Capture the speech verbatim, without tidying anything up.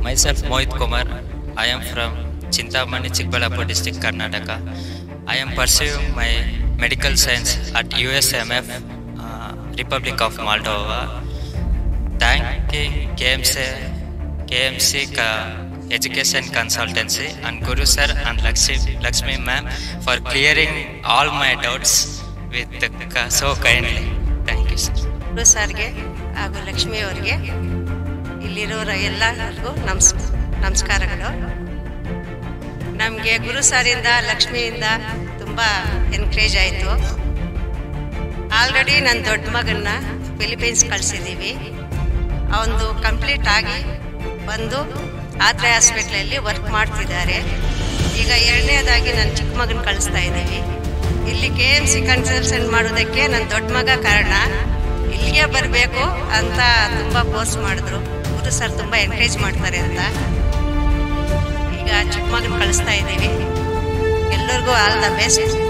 Myself Mohit Kumar. I am from Chintamani, Chikbalapur district, Karnataka. I am pursuing my medical science at U S M F, uh, Republic of Moldova. Thanking K M C, K M C ka Education Consultancy and Guru sir and Lakshmi, Lakshmi ma'am for clearing all my doubts with uh, so kindly. Thank you, sir. Guru sir ge ಹಾಗೂ ಲಕ್ಷ್ಮಿ ಅವರಿಗೆ ಇಲ್ಲಿರೋರ ಎಲ್ಲರಿಗೂ ನಮಸ್ ನಮಸ್ಕಾರಗಳು. ನಮಗೆ ಗುರು ಸಾರಿಂದ ಲಕ್ಷ್ಮಿಯಿಂದ ತುಂಬ encourage ಆಯಿತು. Already ನನ್ನ ದೊಡ್ಡ ಮಗನ್ನ ಫಿಲಿಪೀನ್ಸ್ ಕಳಿಸಿದ್ದೀವಿ. ಅವನು ಕಂಪ್ಲೀಟ್ ಆಗಿ ಬಂದು ಆತ್ರೆ ಹಾಸ್ಪಿಟ್ಲಲ್ಲಿ ವರ್ಕ್ ಮಾಡ್ತಿದ್ದಾರೆ. ಈಗ ಎರಡನೇದಾಗಿ ನನ್ನ ಚಿಕ್ಕ ಮಗನ ಕಳಿಸ್ತಾ ಇದ್ದೀವಿ. ಇಲ್ಲಿ ಕೆ ಎಮ್ ಸಿ ಕನ್ಸಲ್ಟೆಂಟ್ ಮಾಡೋದಕ್ಕೆ ನನ್ನ ದೊಡ್ಡ ಮಗ ಕಾರಣ. ಇಲ್ಲಿಗೆ ಬರಬೇಕು ಅಂತ ತುಂಬ ಫೋರ್ಸ್ ಮಾಡಿದ್ರು. ಗುರು ಸರ್ ತುಂಬ ಎನ್ಕರೇಜ್ ಮಾಡ್ತಾರೆ ಅಂತ ಈಗ ಚಿಕ್ಕ ಮಗನ ಕಳಿಸ್ತಾ ಇದ್ದೀವಿ. ಎಲ್ಲರಿಗೂ ಆಲ್ ದ ಬೆಸ್ಟ್.